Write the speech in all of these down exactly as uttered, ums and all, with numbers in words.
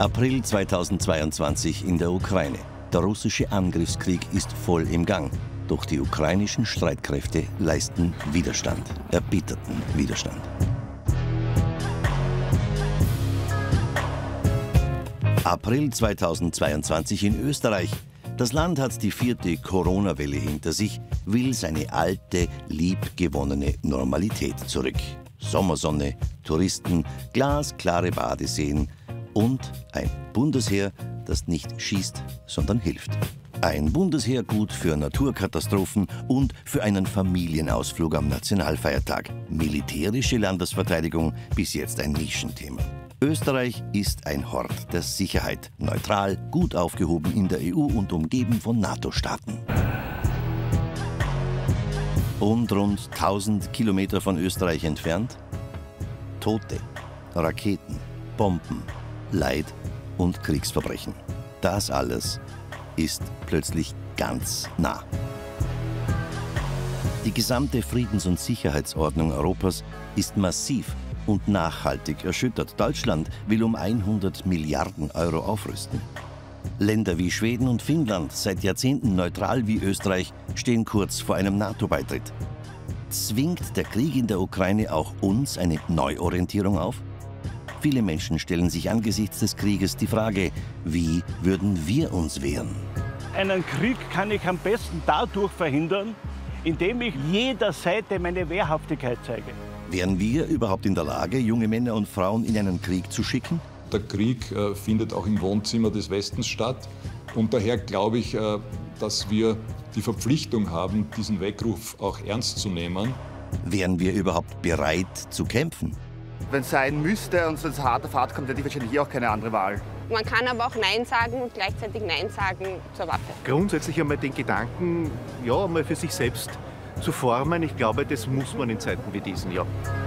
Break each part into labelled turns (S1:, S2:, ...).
S1: April zweitausendzweiundzwanzig in der Ukraine. Der russische Angriffskrieg ist voll im Gang. Doch die ukrainischen Streitkräfte leisten Widerstand, erbitterten Widerstand. April zweitausendzweiundzwanzig in Österreich. Das Land hat die vierte Corona-Welle hinter sich, will seine alte, liebgewonnene Normalität zurück. Sommersonne, Touristen, glasklare Badeseen und ein Bundesheer, das nicht schießt, sondern hilft. Ein Bundesheer gut für Naturkatastrophen und für einen Familienausflug am Nationalfeiertag. Militärische Landesverteidigung bis jetzt ein Nischenthema. Österreich ist ein Hort der Sicherheit, neutral, gut aufgehoben in der E U und umgeben von NATO-Staaten. Und rund tausend Kilometer von Österreich entfernt Tote, Raketen, Bomben, Leid und Kriegsverbrechen. Das alles ist plötzlich ganz nah. Die gesamte Friedens- und Sicherheitsordnung Europas ist massiv und nachhaltig erschüttert. Deutschland will um hundert Milliarden Euro aufrüsten. Länder wie Schweden und Finnland, seit Jahrzehnten neutral wie Österreich, stehen kurz vor einem NATO-Beitritt. Zwingt der Krieg in der Ukraine auch uns eine Neuorientierung auf? Viele Menschen stellen sich angesichts des Krieges die Frage, wie würden wir uns wehren?
S2: Einen Krieg kann ich am besten dadurch verhindern, indem ich jeder Seite meine Wehrhaftigkeit zeige.
S1: Wären wir überhaupt in der Lage, junge Männer und Frauen in einen Krieg zu schicken?
S3: Der Krieg äh, findet auch im Wohnzimmer des Westens statt. Und daher glaube ich, äh, dass wir die Verpflichtung haben, diesen Weckruf auch ernst zu nehmen.
S1: Wären wir überhaupt bereit zu kämpfen?
S4: Wenn es sein müsste und es hart auf hart kommt, hätte ich wahrscheinlich hier auch keine andere Wahl.
S5: Man kann aber auch Nein sagen und gleichzeitig Nein sagen zur Waffe.
S6: Grundsätzlich einmal den Gedanken, ja, mal für sich selbst zu formen. Ich glaube, das muss man in Zeiten wie diesen, ja.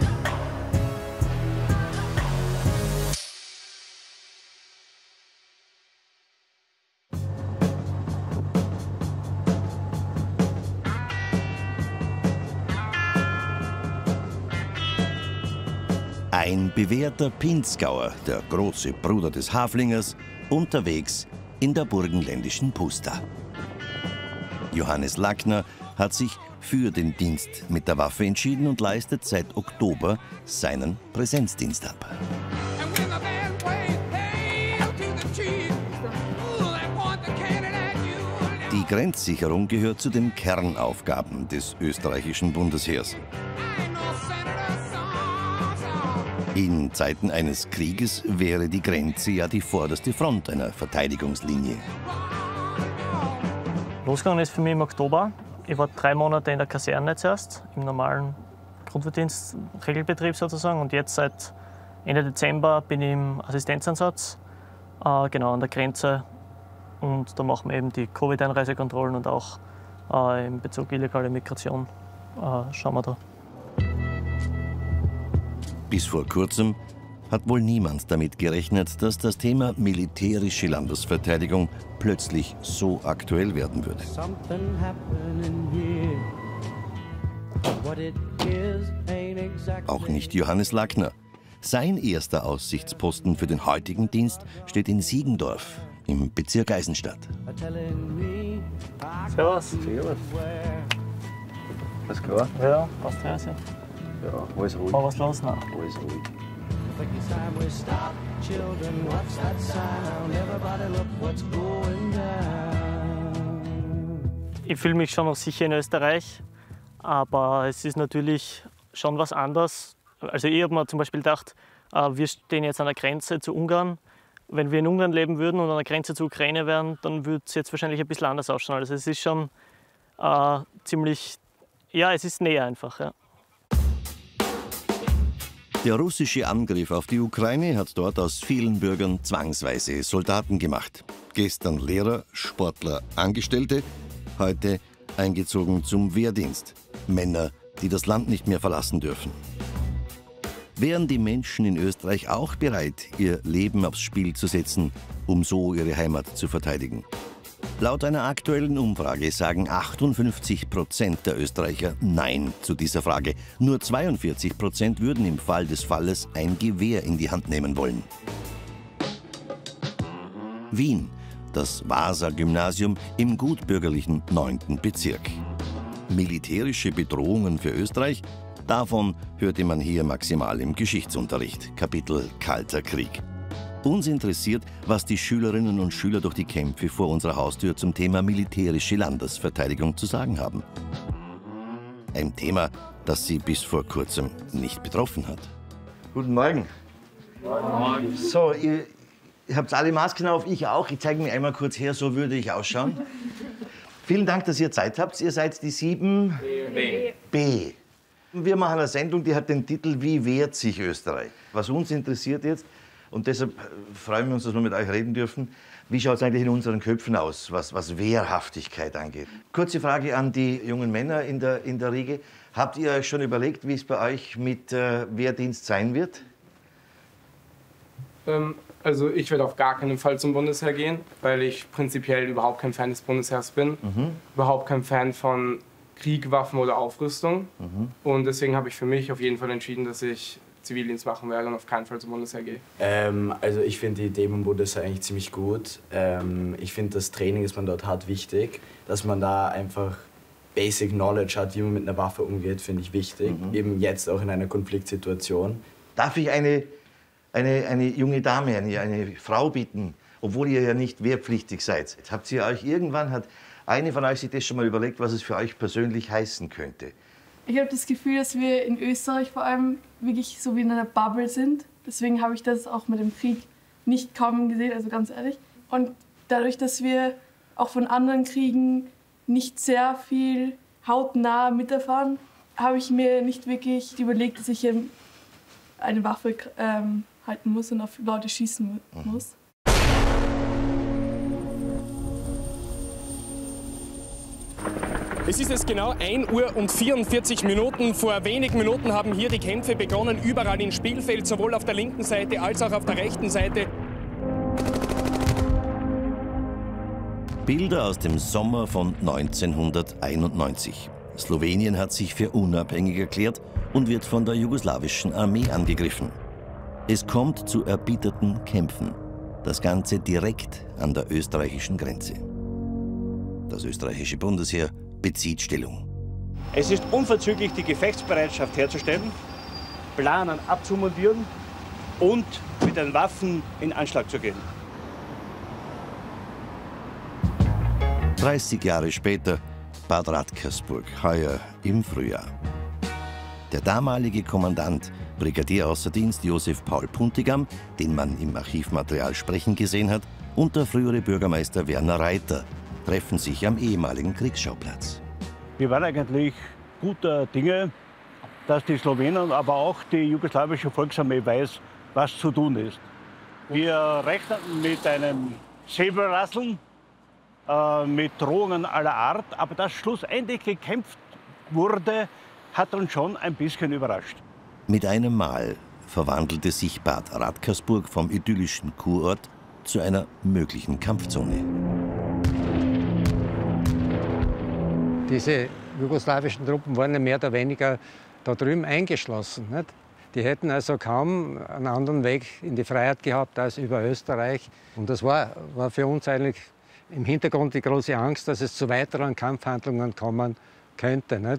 S1: Ein bewährter Pinzgauer, der große Bruder des Haflingers, unterwegs in der burgenländischen Pusta. Johannes Lackner hat sich für den Dienst mit der Waffe entschieden und leistet seit Oktober seinen Präsenzdienst ab. Die Grenzsicherung gehört zu den Kernaufgaben des österreichischen Bundesheers. In Zeiten eines Krieges wäre die Grenze ja die vorderste Front einer Verteidigungslinie.
S7: Losgegangen ist für mich im Oktober. Ich war drei Monate in der Kaserne zuerst, im normalen Grundwehrdienst, Regelbetrieb sozusagen. Und jetzt seit Ende Dezember bin ich im Assistenzeinsatz, äh, genau an der Grenze. Und da machen wir eben die Covid-Einreisekontrollen und auch äh, in Bezug illegale Migration äh, schauen wir da.
S1: Bis vor kurzem hat wohl niemand damit gerechnet, dass das Thema militärische Landesverteidigung plötzlich so aktuell werden würde. Auch nicht Johannes Lackner. Sein erster Aussichtsposten für den heutigen Dienst steht in Siegendorf im Bezirk Eisenstadt.
S7: Servus.
S8: Servus. Alles klar?
S7: Ja, passt ja.
S8: Ja, alles ruhig.
S7: War was los? Nein.
S8: Alles ruhig.
S7: Ich fühle mich schon noch sicher in Österreich, aber es ist natürlich schon was anderes. Also ich habe mir zum Beispiel gedacht, wir stehen jetzt an der Grenze zu Ungarn. Wenn wir in Ungarn leben würden und an der Grenze zur Ukraine wären, dann würde es jetzt wahrscheinlich ein bisschen anders ausschauen. Also es ist schon äh, ziemlich, ja, es ist näher einfach. Ja.
S1: Der russische Angriff auf die Ukraine hat dort aus vielen Bürgern zwangsweise Soldaten gemacht. Gestern Lehrer, Sportler, Angestellte, heute eingezogen zum Wehrdienst. Männer, die das Land nicht mehr verlassen dürfen. Wären die Menschen in Österreich auch bereit, ihr Leben aufs Spiel zu setzen, um so ihre Heimat zu verteidigen? Laut einer aktuellen Umfrage sagen achtundfünfzig Prozent der Österreicher Nein zu dieser Frage. Nur zweiundvierzig Prozent würden im Fall des Falles ein Gewehr in die Hand nehmen wollen. Wien, das Vasa-Gymnasium im gutbürgerlichen neunten Bezirk. Militärische Bedrohungen für Österreich? Davon hörte man hier maximal im Geschichtsunterricht, Kapitel Kalter Krieg. Uns interessiert, was die Schülerinnen und Schüler durch die Kämpfe vor unserer Haustür zum Thema militärische Landesverteidigung zu sagen haben. Ein Thema, das sie bis vor kurzem nicht betroffen hat.
S9: Guten Morgen. Guten Morgen. So, ihr, ihr habt alle Masken auf, ich auch. Ich zeige mir einmal kurz her, so würde ich ausschauen. Vielen Dank, dass ihr Zeit habt. Ihr seid die sieben B. B. Wir machen eine Sendung, die hat den Titel Wie wehrt sich Österreich? Was uns interessiert jetzt, und deshalb freuen wir uns, dass wir mit euch reden dürfen, wie schaut es eigentlich in unseren Köpfen aus, was, was Wehrhaftigkeit angeht? Kurze Frage an die jungen Männer in der, in der Riege. Habt ihr euch schon überlegt, wie es bei euch mit äh, Wehrdienst sein wird?
S10: Ähm, also ich werde auf gar keinen Fall zum Bundesheer gehen, weil ich prinzipiell überhaupt kein Fan des Bundesheers bin. Mhm. Überhaupt kein Fan von Krieg, Waffen oder Aufrüstung. Mhm. Und deswegen habe ich für mich auf jeden Fall entschieden, dass ich Zivildienst machen werde und auf keinen Fall zum Bundesheer gehe.
S11: Ähm, also ich finde die Idee beim Bundesheer eigentlich ziemlich gut. Ähm, ich finde das Training, das man dort hat, wichtig. Dass man da einfach Basic Knowledge hat, wie man mit einer Waffe umgeht, finde ich wichtig. Mhm. Eben jetzt auch in einer Konfliktsituation.
S9: Darf ich eine, eine, eine junge Dame, eine, eine Frau bitten, obwohl ihr ja nicht wehrpflichtig seid? Habt ihr euch irgendwann, hat eine von euch sich das schon mal überlegt, was es für euch persönlich heißen könnte?
S12: Ich habe das Gefühl, dass wir in Österreich vor allem wirklich so wie in einer Bubble sind. Deswegen habe ich das auch mit dem Krieg nicht kommen gesehen, also ganz ehrlich. Und dadurch, dass wir auch von anderen Kriegen nicht sehr viel hautnah miterfahren, habe ich mir nicht wirklich überlegt, dass ich eine Waffe ähm, halten muss und auf Leute schießen muss.
S13: Es ist jetzt genau ein Uhr und vierundvierzig Minuten. Vor wenigen Minuten haben hier die Kämpfe begonnen, überall im Spielfeld, sowohl auf der linken Seite als auch auf der rechten Seite.
S1: Bilder aus dem Sommer von neunzehnhunderteinundneunzig. Slowenien hat sich für unabhängig erklärt und wird von der jugoslawischen Armee angegriffen. Es kommt zu erbitterten Kämpfen. Das Ganze direkt an der österreichischen Grenze. Das österreichische Bundesheer bezieht Stellung.
S2: Es ist unverzüglich die Gefechtsbereitschaft herzustellen, planen abzumontieren und mit den Waffen in Anschlag zu gehen.
S1: dreißig Jahre später, Bad Radkersburg, heuer im Frühjahr. Der damalige Kommandant, Brigadier außer Dienst Josef Paul Puntigam, den man im Archivmaterial sprechen gesehen hat, und der frühere Bürgermeister Werner Reiter treffen sich am ehemaligen Kriegsschauplatz.
S2: Wir waren eigentlich guter Dinge, dass die Slowenen, aber auch die jugoslawische Volksarmee weiß, was zu tun ist. Wir rechneten mit einem Säbelrasseln, äh, mit Drohungen aller Art, aber dass schlussendlich gekämpft wurde, hat uns schon ein bisschen überrascht.
S1: Mit einem Mal verwandelte sich Bad Radkersburg vom idyllischen Kurort zu einer möglichen Kampfzone.
S14: Diese jugoslawischen Truppen waren ja mehr oder weniger da drüben eingeschlossen. Nicht? Die hätten also kaum einen anderen Weg in die Freiheit gehabt als über Österreich. Und das war, war für uns eigentlich im Hintergrund die große Angst, dass es zu weiteren Kampfhandlungen kommen könnte. Nicht?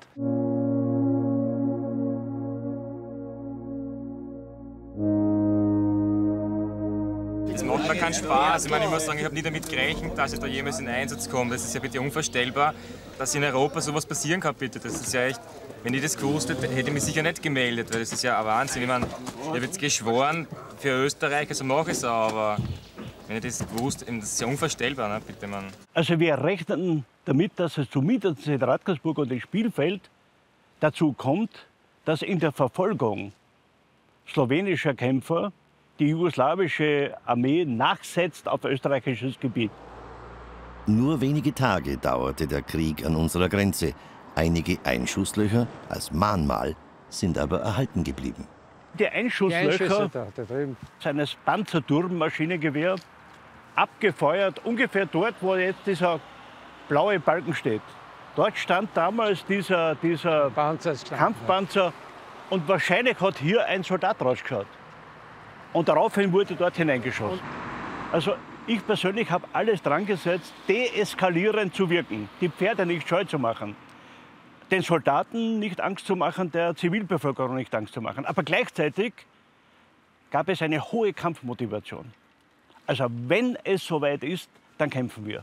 S15: Es macht mir keinen Spaß. Ich meine, ich muss sagen, ich habe nie damit gerechnet, dass ich da jemals in Einsatz komme. Das ist ja bitte unvorstellbar, dass in Europa sowas passieren kann, bitte. Das ist ja echt, wenn ich das gewusst hätte, hätte ich mich sicher nicht gemeldet, weil das ist ja ein Wahnsinn. Ich meine, ich habe jetzt geschworen für Österreich, also mache ich es auch, aber wenn ich das gewusst hätte, das ist ja unvorstellbar, ne, bitte, Mann.
S2: Also wir rechneten damit, dass es zumindest in Radkersburg und im Spielfeld dazu kommt, dass in der Verfolgung slowenischer Kämpfer die jugoslawische Armee nachsetzt auf österreichisches Gebiet.
S1: Nur wenige Tage dauerte der Krieg an unserer Grenze. Einige Einschusslöcher als Mahnmal sind aber erhalten geblieben.
S2: Die Einschusslöcher seines Panzerturmmaschinengewehrs abgefeuert, ungefähr dort, wo jetzt dieser blaue Balken steht. Dort stand damals dieser, dieser Kampfpanzer und wahrscheinlich hat hier ein Soldat rausgeschaut. Und daraufhin wurde dort hineingeschossen. Also Ich persönlich habe alles dran gesetzt, deeskalierend zu wirken, die Pferde nicht scheu zu machen, den Soldaten nicht Angst zu machen, der Zivilbevölkerung nicht Angst zu machen. Aber gleichzeitig gab es eine hohe Kampfmotivation. Also wenn es soweit ist, dann kämpfen wir.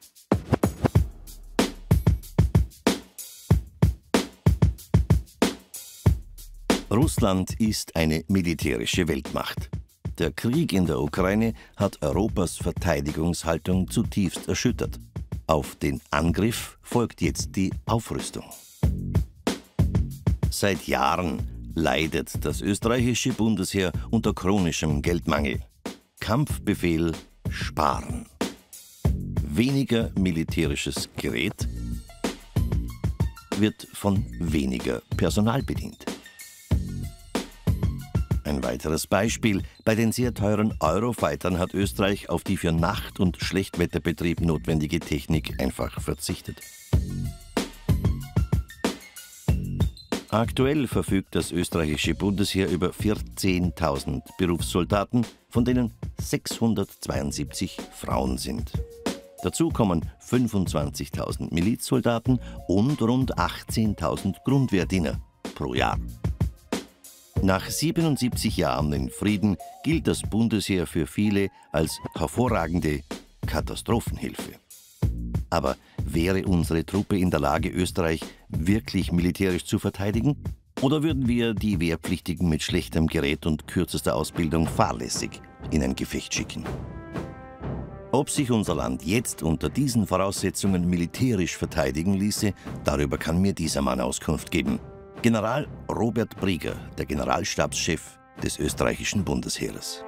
S1: Russland ist eine militärische Weltmacht. Der Krieg in der Ukraine hat Europas Verteidigungshaltung zutiefst erschüttert. Auf den Angriff folgt jetzt die Aufrüstung. Seit Jahren leidet das österreichische Bundesheer unter chronischem Geldmangel. Kampfbefehl sparen. Weniger militärisches Gerät wird von weniger Personal bedient. Ein weiteres Beispiel: Bei den sehr teuren Eurofightern hat Österreich auf die für Nacht- und Schlechtwetterbetrieb notwendige Technik einfach verzichtet. Aktuell verfügt das österreichische Bundesheer über vierzehntausend Berufssoldaten, von denen sechshundertzweiundsiebzig Frauen sind. Dazu kommen fünfundzwanzigtausend Milizsoldaten und rund achtzehntausend Grundwehrdiener pro Jahr. Nach siebenundsiebzig Jahren in Frieden gilt das Bundesheer für viele als hervorragende Katastrophenhilfe. Aber wäre unsere Truppe in der Lage, Österreich wirklich militärisch zu verteidigen? Oder würden wir die Wehrpflichtigen mit schlechtem Gerät und kürzester Ausbildung fahrlässig in ein Gefecht schicken? Ob sich unser Land jetzt unter diesen Voraussetzungen militärisch verteidigen ließe, darüber kann mir dieser Mann Auskunft geben. General Robert Brieger, der Generalstabschef des österreichischen Bundesheeres.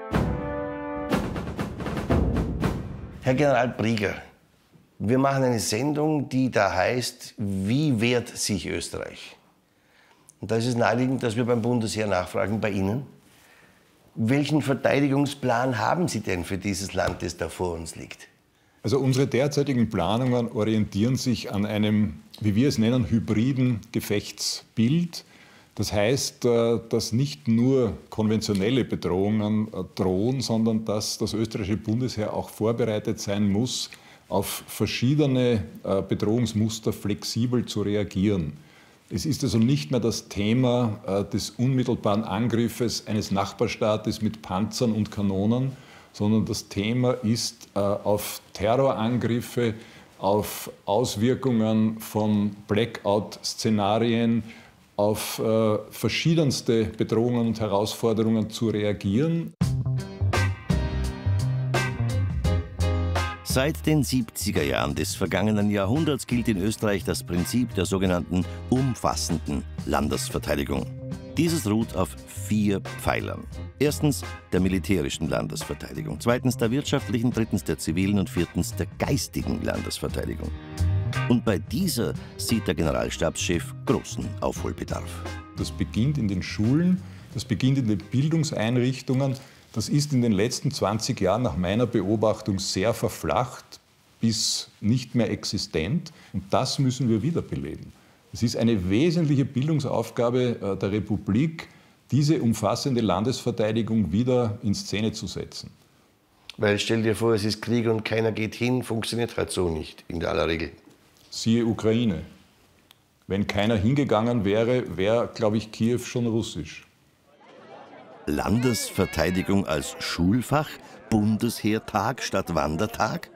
S9: Herr General Brieger, wir machen eine Sendung, die da heißt, wie wehrt sich Österreich? Und da ist es naheliegend, dass wir beim Bundesheer nachfragen, bei Ihnen. Welchen Verteidigungsplan haben Sie denn für dieses Land, das da vor uns liegt?
S3: Also unsere derzeitigen Planungen orientieren sich an einem, wie wir es nennen, hybriden Gefechtsbild. Das heißt, dass nicht nur konventionelle Bedrohungen drohen, sondern dass das österreichische Bundesheer auch vorbereitet sein muss, auf verschiedene Bedrohungsmuster flexibel zu reagieren. Es ist also nicht mehr das Thema des unmittelbaren Angriffes eines Nachbarstaates mit Panzern und Kanonen, sondern das Thema ist äh, auf Terrorangriffe, auf Auswirkungen von Blackout-Szenarien, auf äh, verschiedenste Bedrohungen und Herausforderungen zu reagieren.
S1: Seit den siebziger Jahren des vergangenen Jahrhunderts gilt in Österreich das Prinzip der sogenannten umfassenden Landesverteidigung. Dieses ruht auf vier Pfeilern. Erstens der militärischen Landesverteidigung, zweitens der wirtschaftlichen, drittens der zivilen und viertens der geistigen Landesverteidigung. Und bei dieser sieht der Generalstabschef großen Aufholbedarf.
S3: Das beginnt in den Schulen, das beginnt in den Bildungseinrichtungen. Das ist in den letzten zwanzig Jahren nach meiner Beobachtung sehr verflacht bis nicht mehr existent. Und das müssen wir wiederbeleben. Es ist eine wesentliche Bildungsaufgabe der Republik, diese umfassende Landesverteidigung wieder in Szene zu setzen.
S9: Weil stell dir vor, es ist Krieg und keiner geht hin, funktioniert halt so nicht in aller Regel.
S3: Siehe Ukraine. Wenn keiner hingegangen wäre, wäre, glaube ich, Kiew schon russisch.
S1: Landesverteidigung als Schulfach? Bundesheertag statt Wandertag?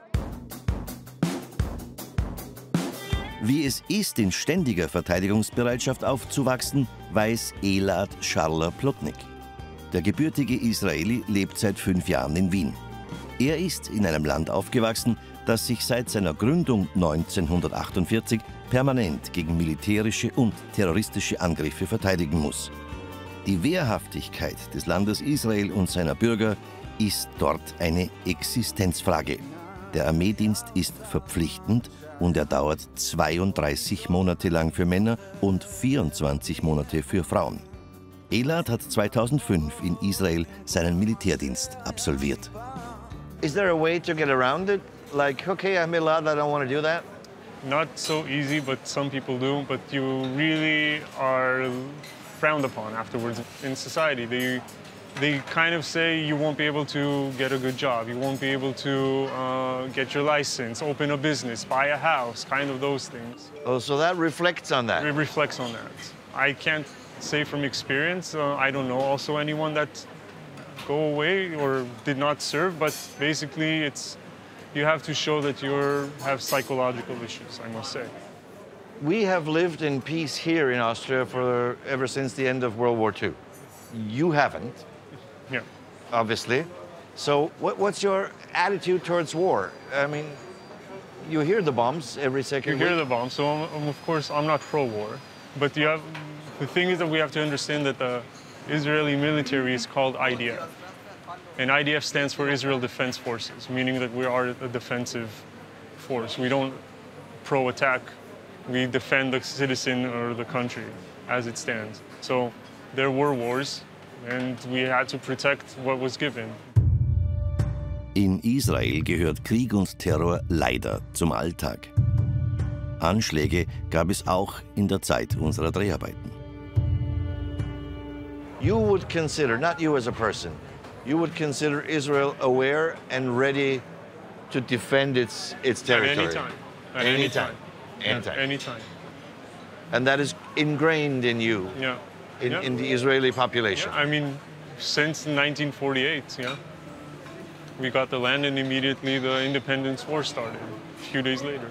S1: Wie es ist, in ständiger Verteidigungsbereitschaft aufzuwachsen, weiß Elad Scharler-Plotnik. Der gebürtige Israeli lebt seit fünf Jahren in Wien. Er ist in einem Land aufgewachsen, das sich seit seiner Gründung neunzehnhundertachtundvierzig permanent gegen militärische und terroristische Angriffe verteidigen muss. Die Wehrhaftigkeit des Landes Israel und seiner Bürger ist dort eine Existenzfrage. Der Armeedienst ist verpflichtend und er dauert zweiunddreißig Monate lang für Männer und vierundzwanzig Monate für Frauen. Elad hat zweitausendfünf in Israel seinen Militärdienst absolviert.
S9: Is there a way to get around it? Like, okay, I'm Elad, I don't want to do that?
S16: Not so easy, but some people do. But you really are frowned upon afterwards in society. They, they kind of say you won't be able to get a good job, you won't be able to uh, get your license, open a business, buy a house, kind of those things.
S9: Oh, so that reflects on that?
S16: It reflects on that. I can't say from experience, uh, I don't know also anyone that go away or did not serve, but basically it's, you have to show that you have psychological issues, I must say.
S9: We have lived in peace here in Austria for ever since the end of World War Two. You haven't.
S16: Yeah.
S9: Obviously. So what, what's your attitude towards war? I mean, you hear the bombs every second
S16: You hear
S9: week.
S16: the bombs, so um, of course I'm not pro-war. But you have, the thing is that we have to understand that the Israeli military is called I D F. And I D F stands for Israel Defense Forces, meaning that we are a defensive force. We don't pro-attack, we defend the citizen or the country as it stands. So there were wars, and we had to protect what was given.
S1: In Israel gehört Krieg und Terror leider zum Alltag. Anschläge gab es auch in der Zeit unserer Dreharbeiten.
S9: You would consider, not you as a person, you would consider Israel aware and ready to defend its, its territory?
S16: At any time. At
S9: any
S16: any
S9: time.
S16: time.
S9: Anytime.
S16: At any time.
S9: And that is ingrained in you,
S16: Yeah.
S9: in,
S16: yeah.
S9: in the Israeli population?
S16: Yeah, I mean, since nineteen forty-eight, yeah. We got the land and immediately the independence war started, a few days later.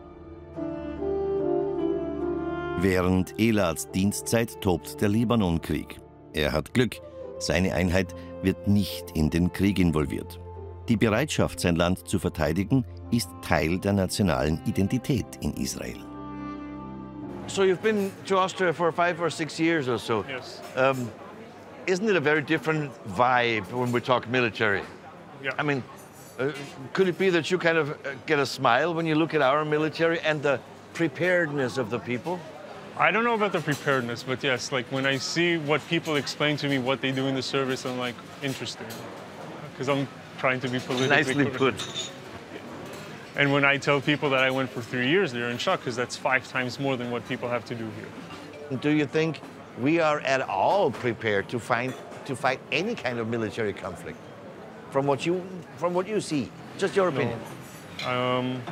S1: Während Elads Dienstzeit tobt der Libanonkrieg. Er hat Glück, seine Einheit wird nicht in den Krieg involviert. Die Bereitschaft, sein Land zu verteidigen, ist Teil der nationalen Identität in Israel.
S9: So you've been to Austria for five or six years or so.
S16: Yes.
S9: Um, isn't it a very different vibe when we talk military?
S16: Yeah.
S9: I mean, uh, could it be that you kind of uh, get a smile when you look at our military and the preparedness of the people?
S16: I don't know about the preparedness, but yes, like when I see what people explain to me what they do in the service, I'm like, interesting. Because I'm trying to be politically
S9: Nicely
S16: correct.
S9: put.
S16: And when I tell people that I went for three years, they're in shock because that's five times more than what people have to do here.
S9: Do you think we are at all prepared to find to fight any kind of military conflict? From what you from what you see, just your opinion.
S16: No. Um,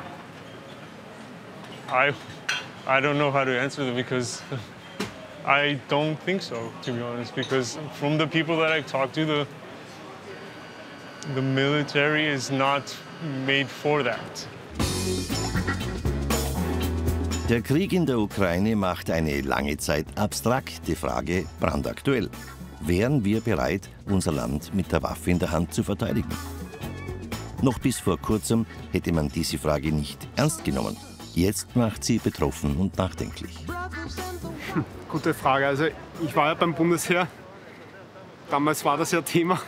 S16: I I don't know how to answer that because I don't think so, to be honest. Because from the people that I've talked to, the the military is not made for that.
S1: Der Krieg in der Ukraine macht eine lange Zeit abstrakte Frage brandaktuell. Wären wir bereit, unser Land mit der Waffe in der Hand zu verteidigen? Noch bis vor kurzem hätte man diese Frage nicht ernst genommen. Jetzt macht sie betroffen und nachdenklich.
S17: Hm, gute Frage. Also ich war ja beim Bundesheer. Damals war das ja Thema.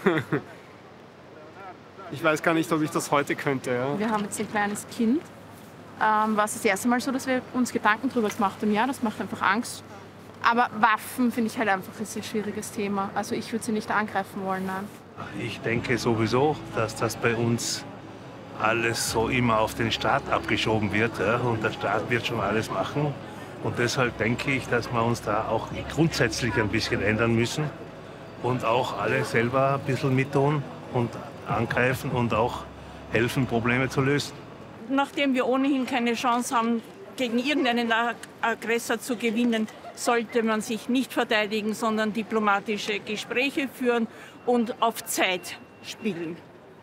S17: Ich weiß gar nicht, ob ich das heute könnte. Ja.
S18: Wir haben jetzt ein kleines Kind. Ähm, war es das erste Mal so, dass wir uns Gedanken darüber gemacht haben. Ja, das macht einfach Angst. Aber Waffen finde ich halt einfach ist ein schwieriges Thema. Also ich würde sie nicht angreifen wollen, nein.
S19: Ich denke sowieso, dass das bei uns alles so immer auf den Staat abgeschoben wird. Ja? Und der Staat wird schon alles machen. Und deshalb denke ich, dass wir uns da auch grundsätzlich ein bisschen ändern müssen. Und auch alle selber ein bisschen mittun und angreifen und auch helfen, Probleme zu lösen.
S20: Nachdem wir ohnehin keine Chance haben, gegen irgendeinen Aggressor zu gewinnen, sollte man sich nicht verteidigen, sondern diplomatische Gespräche führen und auf Zeit spielen.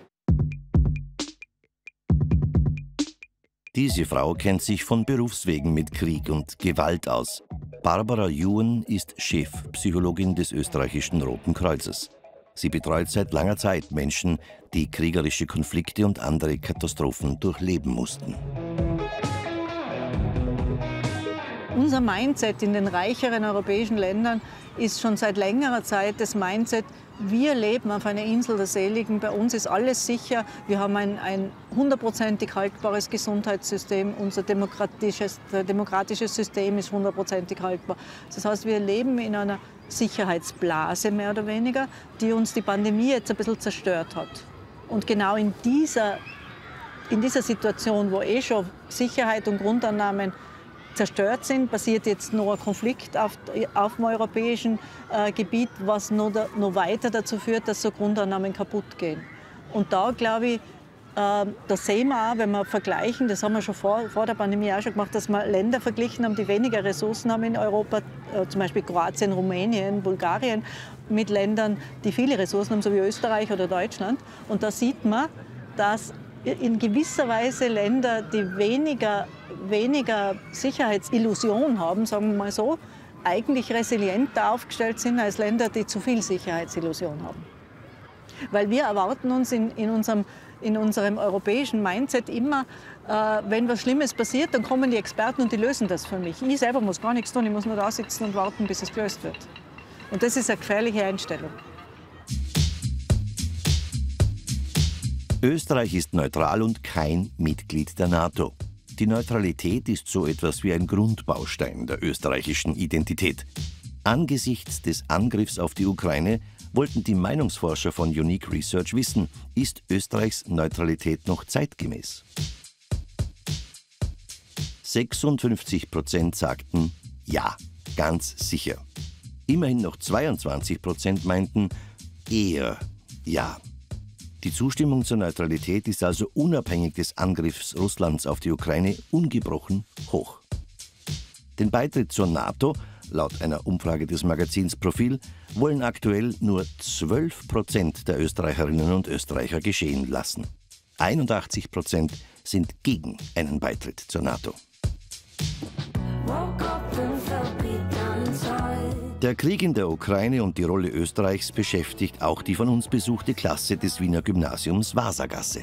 S1: Diese Frau kennt sich von Berufswegen mit Krieg und Gewalt aus. Barbara Juhn ist Chefpsychologin des österreichischen Roten Kreuzes. Sie betreut seit langer Zeit Menschen, die kriegerische Konflikte und andere Katastrophen durchleben mussten.
S21: Unser Mindset in den reicheren europäischen Ländern ist schon seit längerer Zeit das Mindset, wir leben auf einer Insel der Seligen, bei uns ist alles sicher, wir haben ein, ein hundertprozentig haltbares Gesundheitssystem, unser demokratisches, demokratisches System ist hundertprozentig haltbar. Das heißt, wir leben in einer Sicherheitsblase mehr oder weniger, die uns die Pandemie jetzt ein bisschen zerstört hat. Und genau in dieser, in dieser Situation, wo eh schon Sicherheit und Grundannahmen zerstört sind. Passiert jetzt noch ein Konflikt auf, auf dem europäischen äh, Gebiet, was noch, da, noch weiter dazu führt, dass so Grundannahmen kaputt gehen. Und da glaube ich, äh, das sehen wir auch, wenn wir vergleichen, das haben wir schon vor, vor der Pandemie auch schon gemacht, dass wir Länder verglichen haben, die weniger Ressourcen haben in Europa, äh, zum Beispiel Kroatien, Rumänien, Bulgarien, mit Ländern, die viele Ressourcen haben, so wie Österreich oder Deutschland. Und da sieht man, dass in gewisser Weise Länder, die weniger, weniger Sicherheitsillusion haben, sagen wir mal so, eigentlich resilienter aufgestellt sind als Länder, die zu viel Sicherheitsillusion haben. Weil wir erwarten uns in, in, unserem, in unserem europäischen Mindset immer, äh, wenn was Schlimmes passiert, dann kommen die Experten und die lösen das für mich. Ich selber muss gar nichts tun, ich muss nur da sitzen und warten, bis es gelöst wird. Und das ist eine gefährliche Einstellung.
S1: Österreich ist neutral und kein Mitglied der NATO. Die Neutralität ist so etwas wie ein Grundbaustein der österreichischen Identität. Angesichts des Angriffs auf die Ukraine wollten die Meinungsforscher von Unique Research wissen, ist Österreichs Neutralität noch zeitgemäß? sechsundfünfzig Prozent sagten ja, ganz sicher. Immerhin noch zweiundzwanzig Prozent meinten eher ja. Die Zustimmung zur Neutralität ist also unabhängig des Angriffs Russlands auf die Ukraine ungebrochen hoch. Den Beitritt zur NATO, laut einer Umfrage des Magazins Profil, wollen aktuell nur zwölf Prozent der Österreicherinnen und Österreicher geschehen lassen. einundachtzig Prozent sind gegen einen Beitritt zur NATO. Der Krieg in der Ukraine und die Rolle Österreichs beschäftigt auch die von uns besuchte Klasse des Wiener Gymnasiums Wassergasse.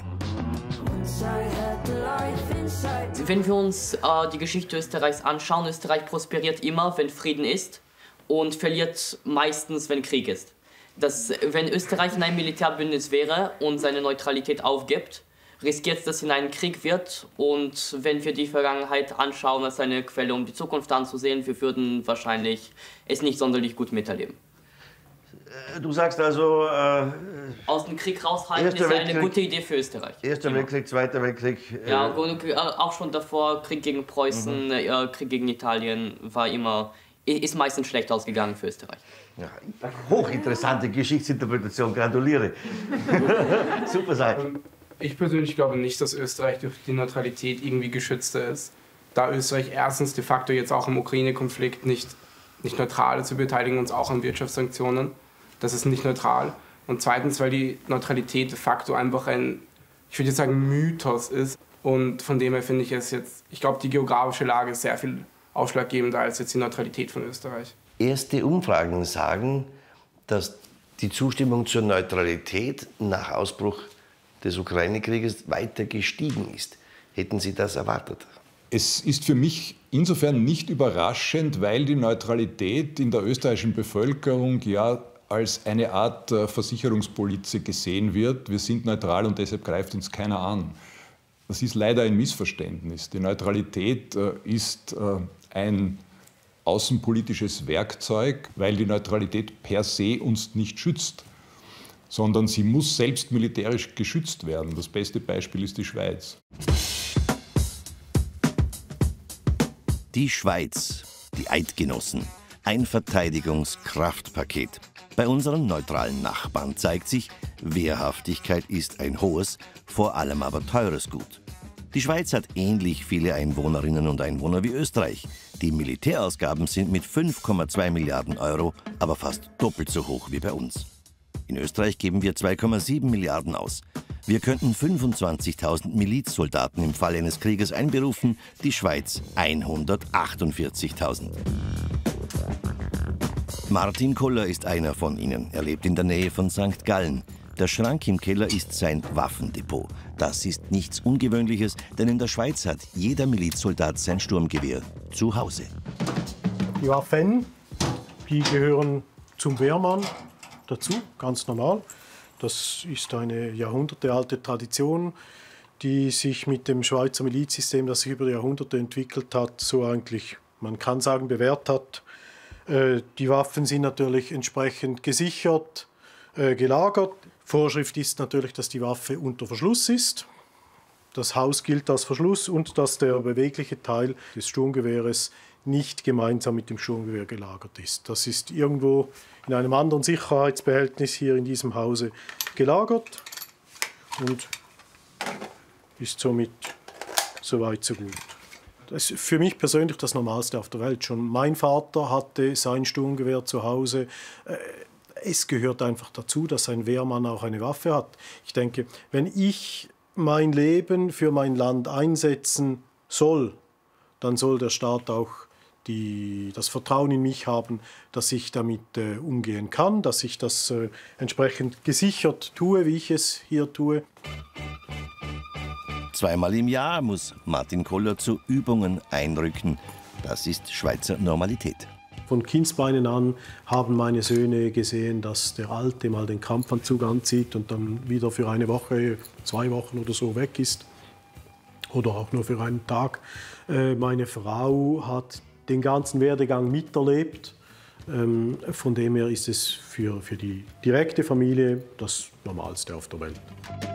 S4: Wenn wir uns äh, die Geschichte Österreichs anschauen, Österreich prosperiert immer, wenn Frieden ist und verliert meistens, wenn Krieg ist. Das, wenn Österreich in einem Militärbündnis wäre und seine Neutralität aufgibt, riskiert es, dass es in einen Krieg wird. Und wenn wir die Vergangenheit anschauen als eine Quelle, um die Zukunft anzusehen, wir würden wahrscheinlich es nicht sonderlich gut miterleben.
S9: Du sagst also... Äh,
S4: Aus dem Krieg raushalten ist ja eine gute Idee für Österreich.
S9: Erster
S4: Immer.
S9: Weltkrieg, Zweiter Weltkrieg... Äh,
S4: ja, auch schon davor, Krieg gegen Preußen, mhm. äh, Krieg gegen Italien war immer... ist meistens schlecht ausgegangen für Österreich.
S9: Ja, hochinteressante Geschichtsinterpretation, gratuliere. Super Seid.
S10: Ich persönlich glaube nicht, dass Österreich durch die Neutralität irgendwie geschützter ist, da Österreich erstens de facto jetzt auch im Ukraine-Konflikt nicht, nicht neutral ist. Wir beteiligen uns auch an Wirtschaftssanktionen. Das ist nicht neutral. Und zweitens, weil die Neutralität de facto einfach ein, ich würde jetzt sagen, Mythos ist. Und von dem her finde ich es jetzt, ich glaube, die geografische Lage ist sehr viel ausschlaggebender als jetzt die Neutralität von Österreich.
S9: Erste Umfragen sagen, dass die Zustimmung zur Neutralität nach Ausbruch des Ukraine-Krieges weiter gestiegen ist. Hätten Sie das erwartet?
S3: Es ist für mich insofern nicht überraschend, weil die Neutralität in der österreichischen Bevölkerung ja als eine Art Versicherungspolize gesehen wird. Wir sind neutral und deshalb greift uns keiner an. Das ist leider ein Missverständnis. Die Neutralität ist ein außenpolitisches Werkzeug, weil die Neutralität per se uns nicht schützt, sondern sie muss selbst militärisch geschützt werden. Das beste Beispiel ist die Schweiz.
S1: Die Schweiz, die Eidgenossen, ein Verteidigungskraftpaket. Bei unseren neutralen Nachbarn zeigt sich, Wehrhaftigkeit ist ein hohes, vor allem aber teures Gut. Die Schweiz hat ähnlich viele Einwohnerinnen und Einwohner wie Österreich. Die Militärausgaben sind mit fünf Komma zwei Milliarden Euro aber fast doppelt so hoch wie bei uns. In Österreich geben wir zwei Komma sieben Milliarden aus. Wir könnten fünfundzwanzigtausend Milizsoldaten im Fall eines Krieges einberufen, die Schweiz hundertachtundvierzigtausend. Martin Koller ist einer von ihnen. Er lebt in der Nähe von Sankt Gallen. Der Schrank im Keller ist sein Waffendepot. Das ist nichts Ungewöhnliches, denn in der Schweiz hat jeder Milizsoldat sein Sturmgewehr zu Hause.
S22: Die Waffen, die gehören zum Wehrmann dazu, ganz normal. Das ist eine jahrhundertealte Tradition, die sich mit dem Schweizer Milizsystem, das sich über die Jahrhunderte entwickelt hat, so eigentlich, man kann sagen, bewährt hat. Die Waffen sind natürlich entsprechend gesichert, gelagert. Vorschrift ist natürlich, dass die Waffe unter Verschluss ist. das Haus gilt als Verschluss und dass der bewegliche Teil des Sturmgewehres nicht gemeinsam mit dem Sturmgewehr gelagert ist. Das ist irgendwo in einem anderen Sicherheitsbehältnis hier in diesem Hause gelagert und ist somit so weit, so gut. Das ist für mich persönlich das Normalste auf der Welt. Schon mein Vater hatte sein Sturmgewehr zu Hause. Es gehört einfach dazu, dass ein Wehrmann auch eine Waffe hat. Ich denke, wenn ich mein Leben für mein Land einsetzen soll, dann soll der Staat auch die, das Vertrauen in mich haben, dass ich damit äh, umgehen kann, dass ich das äh, entsprechend gesichert tue, wie ich es hier tue.
S1: Zweimal im Jahr muss Martin Koller zu Übungen einrücken. Das ist Schweizer Normalität.
S22: Von Kindsbeinen an haben meine Söhne gesehen, dass der Alte mal den Kampfanzug anzieht und dann wieder für eine Woche, zwei Wochen oder so weg ist. Oder auch nur für einen Tag. Äh, meine Frau hat den ganzen Werdegang miterlebt. Ähm, von dem her ist es für, für die direkte Familie das Normalste auf der Welt.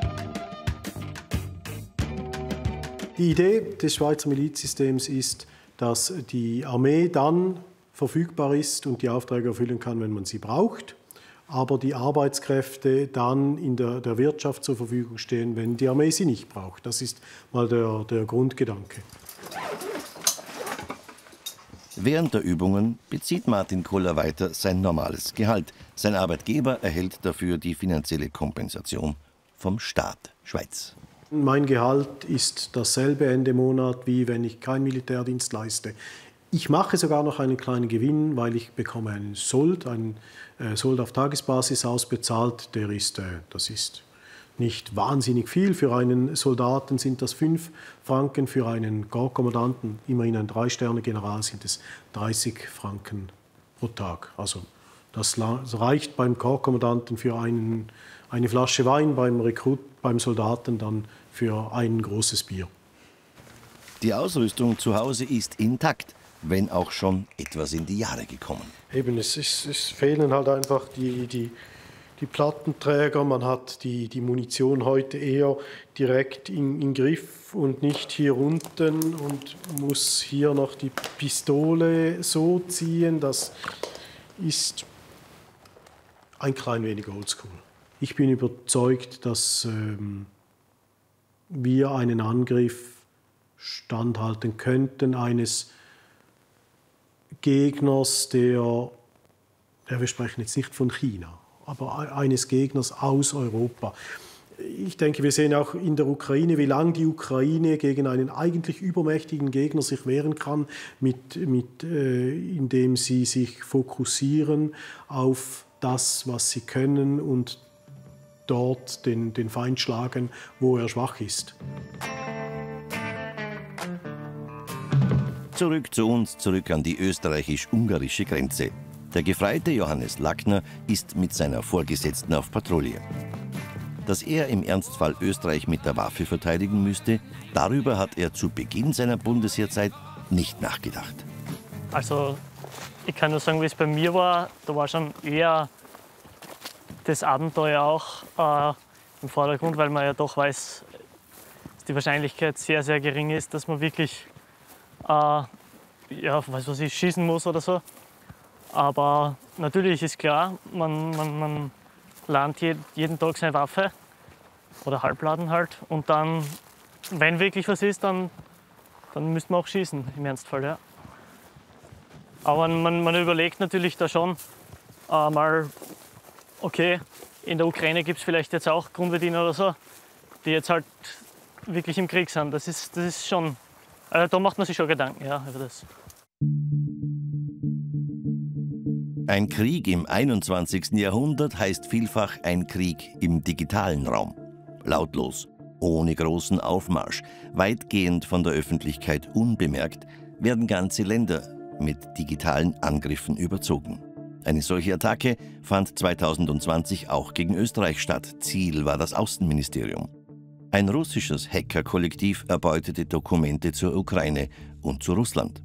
S22: Die Idee des Schweizer Milizsystems ist, dass die Armee dann verfügbar ist und die Aufträge erfüllen kann, wenn man sie braucht, aber die Arbeitskräfte dann in der, der Wirtschaft zur Verfügung stehen, wenn die Armee sie nicht braucht. Das ist mal der, der Grundgedanke.
S1: Während der Übungen bezieht Martin Koller weiter sein normales Gehalt. Sein Arbeitgeber erhält dafür die finanzielle Kompensation vom Staat Schweiz.
S22: Mein Gehalt ist dasselbe Ende Monat, wie wenn ich keinen Militärdienst leiste. Ich mache sogar noch einen kleinen Gewinn, weil ich bekomme einen Sold, einen äh, Sold auf Tagesbasis ausbezahlt. Der ist, äh, das ist nicht wahnsinnig viel. Für einen Soldaten sind das fünf Franken, für einen Korpskommandanten, immerhin ein Drei-Sterne-General, sind es dreißig Franken pro Tag. Also das reicht beim Korpskommandanten für einen, eine Flasche Wein, beim Rekrut, beim Soldaten dann für ein großes Bier.
S1: Die Ausrüstung zu Hause ist intakt, wenn auch schon etwas in die Jahre gekommen.
S22: Eben, es, ist, es fehlen halt einfach die, die, die Plattenträger. Man hat die, die Munition heute eher direkt in, in Griff und nicht hier unten und muss hier noch die Pistole so ziehen. Das ist ein klein wenig oldschool. Ich bin überzeugt, dass ähm, wir einen Angriff standhalten könnten eines Gegners, der, ja, wir sprechen jetzt nicht von China, aber eines Gegners aus Europa. Ich denke, wir sehen auch in der Ukraine, wie lange die Ukraine gegen einen eigentlich übermächtigen Gegner sich wehren kann, mit, mit, äh, indem sie sich fokussieren auf das, was sie können und dort den, den Feind schlagen, wo er schwach ist.
S1: Zurück zu uns, zurück an die österreichisch-ungarische Grenze. Der Gefreite Johannes Lackner ist mit seiner Vorgesetzten auf Patrouille. Dass er im Ernstfall Österreich mit der Waffe verteidigen müsste, darüber hat er zu Beginn seiner Bundesheerzeit nicht nachgedacht.
S7: Also ich kann nur sagen, wie es bei mir war. Da war schon eher das Abenteuer auch äh, im Vordergrund, weil man ja doch weiß, dass die Wahrscheinlichkeit sehr, sehr gering ist, dass man wirklich äh, ja, weiß was ich, schießen muss oder so. Aber natürlich ist klar, man, man, man lernt je, jeden Tag seine Waffe oder Halbladen halt. Und dann, wenn wirklich was ist, dann, dann müsste man auch schießen, im Ernstfall. Ja. Aber man, man überlegt natürlich da schon äh, mal, okay, in der Ukraine gibt es vielleicht jetzt auch Grundverdiener oder so, die jetzt halt wirklich im Krieg sind. Das ist, das ist schon, also da macht man sich schon Gedanken, ja, über das.
S1: Ein Krieg im einundzwanzigsten Jahrhundert heißt vielfach ein Krieg im digitalen Raum. Lautlos, ohne großen Aufmarsch, weitgehend von der Öffentlichkeit unbemerkt, werden ganze Länder mit digitalen Angriffen überzogen. Eine solche Attacke fand zweitausendzwanzig auch gegen Österreich statt. Ziel war das Außenministerium. Ein russisches Hacker-Kollektiv erbeutete Dokumente zur Ukraine und zu Russland.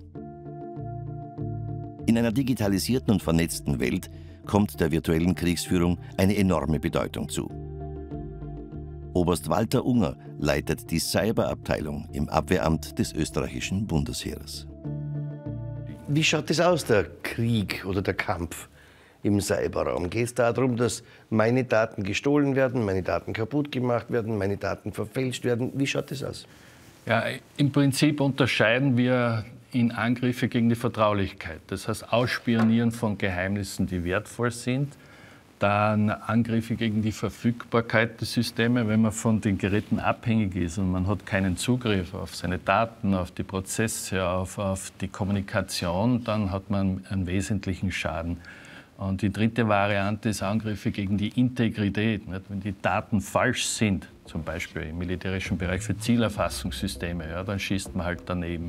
S1: In einer digitalisierten und vernetzten Welt kommt der virtuellen Kriegsführung eine enorme Bedeutung zu. Oberst Walter Unger leitet die Cyberabteilung im Abwehramt des österreichischen Bundesheeres.
S9: Wie schaut es aus, der Krieg oder der Kampf im Cyberraum? Geht es darum, dass meine Daten gestohlen werden, meine Daten kaputt gemacht werden, meine Daten verfälscht werden? Wie schaut es aus?
S5: Ja, im Prinzip unterscheiden wir in Angriffe gegen die Vertraulichkeit. Das heißt Ausspionieren von Geheimnissen, die wertvoll sind. Dann Angriffe gegen die Verfügbarkeit der Systeme, wenn man von den Geräten abhängig ist und man hat keinen Zugriff auf seine Daten, auf die Prozesse, auf, auf die Kommunikation, dann hat man einen wesentlichen Schaden. Und die dritte Variante ist Angriffe gegen die Integrität. Nicht? Wenn die Daten falsch sind, zum Beispiel im militärischen Bereich für Zielerfassungssysteme, ja, dann schießt man halt daneben.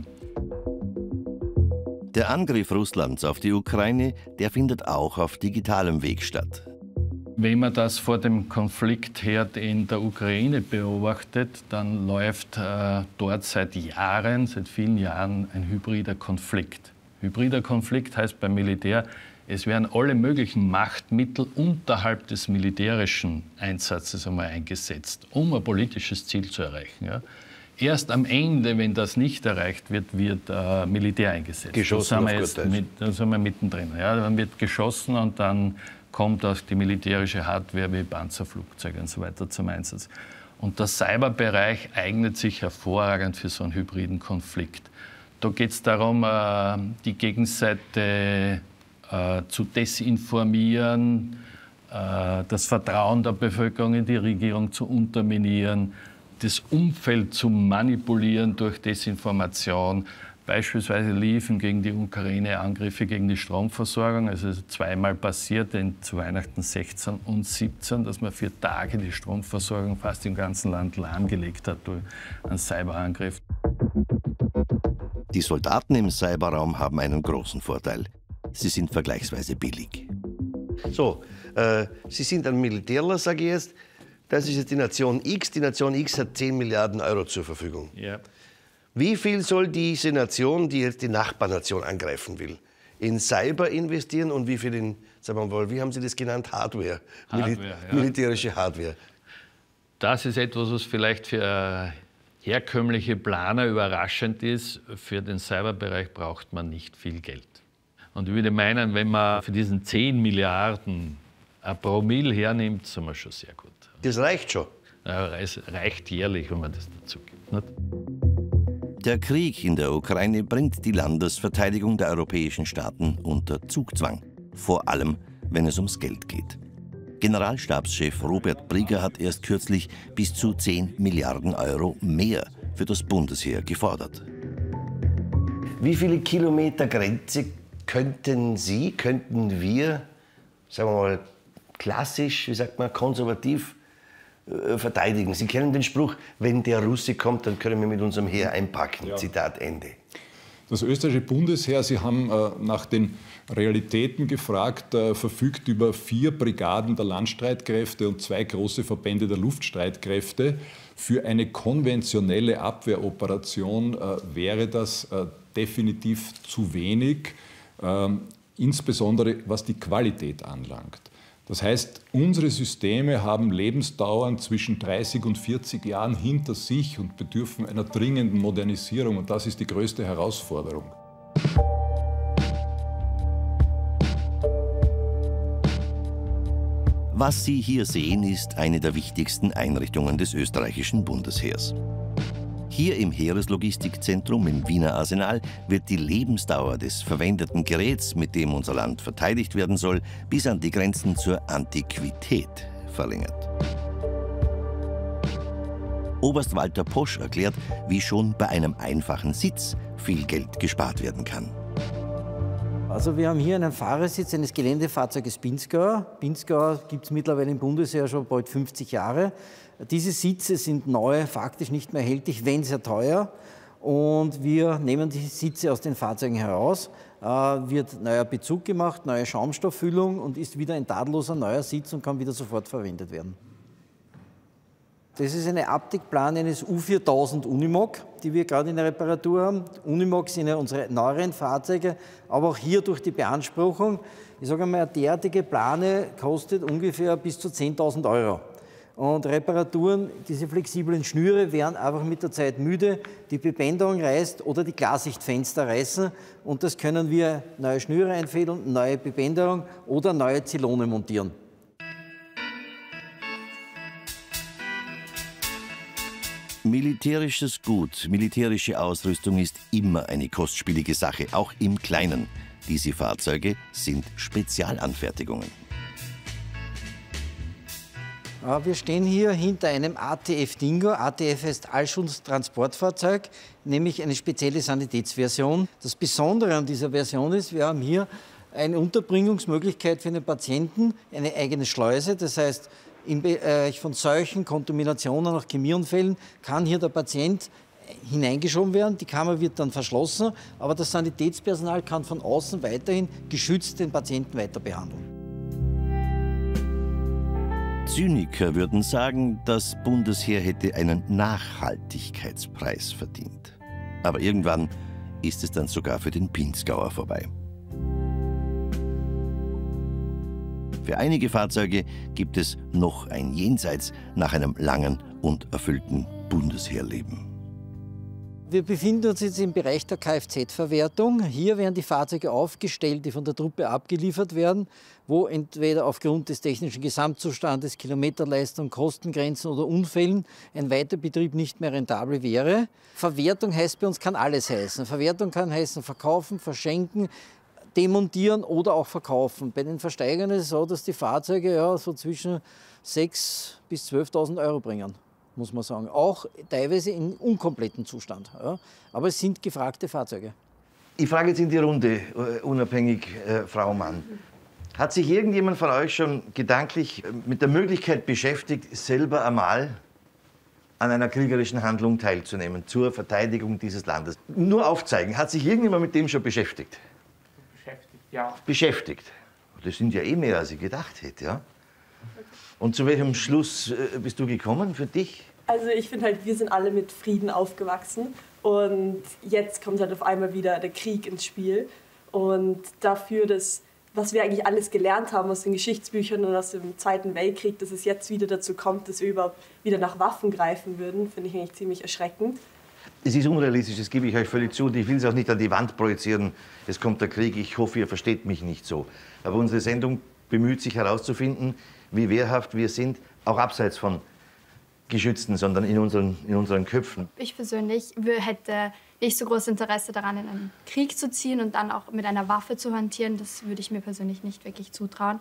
S1: Der Angriff Russlands auf die Ukraine, der findet auch auf digitalem Weg statt.
S5: Wenn man das vor dem Konfliktherd in der Ukraine beobachtet, dann läuft äh, dort seit Jahren, seit vielen Jahren ein hybrider Konflikt. Hybrider Konflikt heißt beim Militär, es werden alle möglichen Machtmittel unterhalb des militärischen Einsatzes einmal eingesetzt, um ein politisches Ziel zu erreichen. Ja. Erst am Ende, wenn das nicht erreicht wird, wird äh, Militär eingesetzt.
S9: Geschossen
S5: da sind wir
S9: auf
S5: jetzt
S9: gut Deutsch.
S5: mit, da sind wir mittendrin. Ja. Dann wird geschossen und dann kommt auch die militärische Hardware wie Panzerflugzeuge und so weiter zum Einsatz. Und der Cyberbereich eignet sich hervorragend für so einen hybriden Konflikt. Da geht es darum, äh, die Gegenseite äh, zu desinformieren, äh, das Vertrauen der Bevölkerung in die Regierung zu unterminieren, das Umfeld zu manipulieren durch Desinformation. Beispielsweise liefen gegen die Ukraine Angriffe gegen die Stromversorgung. Also zweimal passiert zu Weihnachten sechzehn und siebzehn, dass man für Tage die Stromversorgung fast im ganzen Land lahmgelegt hat durch einen Cyberangriff.
S1: Die Soldaten im Cyberraum haben einen großen Vorteil. Sie sind vergleichsweise billig.
S9: So, äh, Sie sind ein Militärler, sage ich jetzt. Das ist jetzt die Nation X. Die Nation X hat zehn Milliarden Euro zur Verfügung.
S5: Ja.
S9: Wie viel soll diese Nation, die jetzt die Nachbarnation angreifen will, in Cyber investieren und wie viel in, sagen wir mal, wie haben Sie das genannt, Hardware,
S5: Hardware
S9: Mil
S5: ja.
S9: militärische Hardware?
S5: Das ist etwas, was vielleicht für herkömmliche Planer überraschend ist. Für den Cyberbereich braucht man nicht viel Geld. Und ich würde meinen, wenn man für diesen zehn Milliarden ein Promille hernimmt, sind wir schon sehr gut.
S9: Das reicht schon?
S5: Ja, es reicht jährlich, wenn man das dazu gibt. Nicht?
S1: Der Krieg in der Ukraine bringt die Landesverteidigung der europäischen Staaten unter Zugzwang. Vor allem, wenn es ums Geld geht. Generalstabschef Robert Brieger hat erst kürzlich bis zu zehn Milliarden Euro mehr für das Bundesheer gefordert.
S9: Wie viele Kilometer Grenze könnten Sie, könnten wir, sagen wir mal, klassisch, wie sagt man, konservativ äh, verteidigen? Sie kennen den Spruch, wenn der Russe kommt, dann können wir mit unserem Heer einpacken. Ja. Zitat Ende.
S3: Das österreichische Bundesheer, Sie haben äh, nach den Realitäten gefragt, äh, verfügt über vier Brigaden der Landstreitkräfte und zwei große Verbände der Luftstreitkräfte. Für eine konventionelle Abwehroperation äh, wäre das äh, definitiv zu wenig, äh, insbesondere was die Qualität anlangt. Das heißt, unsere Systeme haben Lebensdauern zwischen dreißig und vierzig Jahren hinter sich und bedürfen einer dringenden Modernisierung. Und das ist die größte Herausforderung.
S1: Was Sie hier sehen, ist eine der wichtigsten Einrichtungen des österreichischen Bundesheers. Hier im Heereslogistikzentrum im Wiener Arsenal wird die Lebensdauer des verwendeten Geräts, mit dem unser Land verteidigt werden soll, bis an die Grenzen zur Antiquität verlängert. Oberst Walter Posch erklärt, wie schon bei einem einfachen Sitz viel Geld gespart werden kann.
S6: Also wir haben hier einen Fahrersitz eines Geländefahrzeuges Pinzgauer. Pinzgauer gibt es mittlerweile im Bundesheer schon bald fünfzig Jahre. Diese Sitze sind neu, faktisch nicht mehr erhältlich, wenn sehr teuer. Und wir nehmen die Sitze aus den Fahrzeugen heraus, äh, wird neuer Bezug gemacht, neue Schaumstofffüllung und ist wieder ein tadelloser neuer Sitz und kann wieder sofort verwendet werden. Das ist eine Abdeckplane eines U viertausend Unimog, die wir gerade in der Reparatur haben. Unimog sind ja unsere neueren Fahrzeuge, aber auch hier durch die Beanspruchung. Ich sage einmal, eine derartige Plane kostet ungefähr bis zu zehntausend Euro. Und Reparaturen, diese flexiblen Schnüre werden einfach mit der Zeit müde, die Bebänderung reißt oder die Klarsichtfenster reißen. Und das können wir neue Schnüre einfädeln, neue Bebänderung oder neue Zylone montieren.
S1: Militärisches Gut, militärische Ausrüstung ist immer eine kostspielige Sache, auch im Kleinen. Diese Fahrzeuge sind Spezialanfertigungen.
S6: Wir stehen hier hinter einem A T F Dingo. A T F heißt Allschuss-Transportfahrzeug, nämlich eine spezielle Sanitätsversion. Das Besondere an dieser Version ist, wir haben hier eine Unterbringungsmöglichkeit für den Patienten, eine eigene Schleuse. Das heißt, im Bereich von Seuchen, Kontaminationen, auch Chemieunfällen kann hier der Patient hineingeschoben werden. Die Kammer wird dann verschlossen, aber das Sanitätspersonal kann von außen weiterhin geschützt den Patienten weiter behandeln.
S1: Zyniker würden sagen, das Bundesheer hätte einen Nachhaltigkeitspreis verdient. Aber irgendwann ist es dann sogar für den Pinzgauer vorbei. Für einige Fahrzeuge gibt es noch ein Jenseits nach einem langen und erfüllten Bundesheerleben.
S6: Wir befinden uns jetzt im Bereich der Kfz-Verwertung. Hier werden die Fahrzeuge aufgestellt, die von der Truppe abgeliefert werden, wo entweder aufgrund des technischen Gesamtzustandes, Kilometerleistung, Kostengrenzen oder Unfällen ein Weiterbetrieb nicht mehr rentabel wäre. Verwertung heißt bei uns, kann alles heißen. Verwertung kann heißen verkaufen, verschenken, demontieren oder auch verkaufen. Bei den Versteigern ist es so, dass die Fahrzeuge ja so zwischen sechstausend bis zwölftausend Euro bringen, muss man sagen. Auch teilweise in unkompletten Zustand. Ja. Aber es sind gefragte Fahrzeuge.
S9: Ich frage jetzt in die Runde, unabhängig, äh, Frau Mann. Hat sich irgendjemand von euch schon gedanklich mit der Möglichkeit beschäftigt, selber einmal an einer kriegerischen Handlung teilzunehmen, zur Verteidigung dieses Landes? Nur aufzeigen. Hat sich irgendjemand mit dem schon beschäftigt?
S10: Beschäftigt, ja.
S9: Beschäftigt. Das sind ja eh mehr, als ich gedacht hätte, ja? Und zu welchem Schluss äh, bist du gekommen für dich?
S8: Also ich finde halt, wir sind alle mit Frieden aufgewachsen und jetzt kommt halt auf einmal wieder der Krieg ins Spiel und dafür, dass, was wir eigentlich alles gelernt haben aus den Geschichtsbüchern und aus dem Zweiten Weltkrieg, dass es jetzt wieder dazu kommt, dass wir überhaupt wieder nach Waffen greifen würden, finde ich eigentlich ziemlich erschreckend.
S9: Es ist unrealistisch, das gebe ich euch völlig zu. Und ich will es auch nicht an die Wand projizieren. Es kommt der Krieg, ich hoffe, ihr versteht mich nicht so. Aber unsere Sendung bemüht sich herauszufinden, wie wehrhaft wir sind, auch abseits von Geschützten, sondern in unseren, in unseren Köpfen.
S11: Ich persönlich hätte nicht so großes Interesse daran, in einen Krieg zu ziehen und dann auch mit einer Waffe zu hantieren. Das würde ich mir persönlich nicht wirklich zutrauen.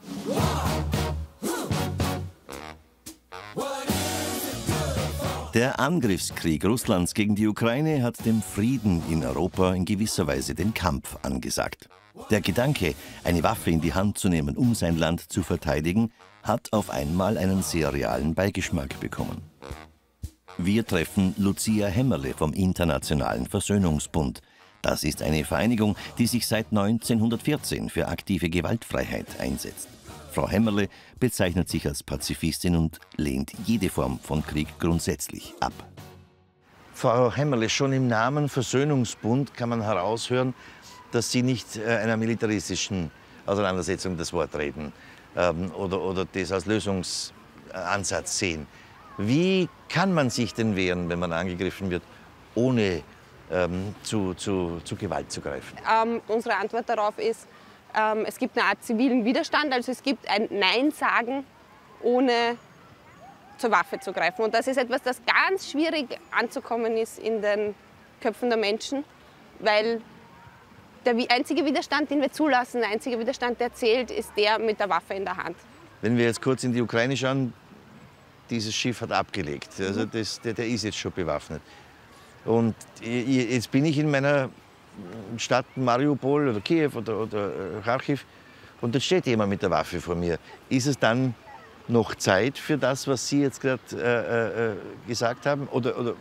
S1: Der Angriffskrieg Russlands gegen die Ukraine hat dem Frieden in Europa in gewisser Weise den Kampf angesagt. Der Gedanke, eine Waffe in die Hand zu nehmen, um sein Land zu verteidigen, hat auf einmal einen sehr realen Beigeschmack bekommen. Wir treffen Lucia Hämmerle vom Internationalen Versöhnungsbund. Das ist eine Vereinigung, die sich seit neunzehnhundertvierzehn für aktive Gewaltfreiheit einsetzt. Frau Hämmerle bezeichnet sich als Pazifistin und lehnt jede Form von Krieg grundsätzlich ab.
S9: Frau Hämmerle, schon im Namen Versöhnungsbund kann man heraushören, dass Sie nicht äh, einer militaristischen Auseinandersetzung das Wort reden ähm, oder, oder das als Lösungsansatz sehen. Wie kann man sich denn wehren, wenn man angegriffen wird, ohne ähm, zu, zu, zu Gewalt zu greifen?
S23: Ähm, unsere Antwort darauf ist, ähm, es gibt eine Art zivilen Widerstand, also es gibt ein Nein sagen, ohne zur Waffe zu greifen. Und das ist etwas, das ganz schwierig anzukommen ist in den Köpfen der Menschen, weil der einzige Widerstand, den wir zulassen, der einzige Widerstand, der zählt, ist der mit der Waffe in der Hand.
S9: Wenn wir jetzt kurz in die Ukraine schauen, dieses Schiff hat abgelegt. Also das, der, der ist jetzt schon bewaffnet. Und jetzt bin ich in meiner Stadt Mariupol oder Kiew oder, oder Kharkiv und da steht jemand mit der Waffe vor mir. Ist es dann noch Zeit für das, was Sie jetzt gerade äh, äh, gesagt haben? Oder, oder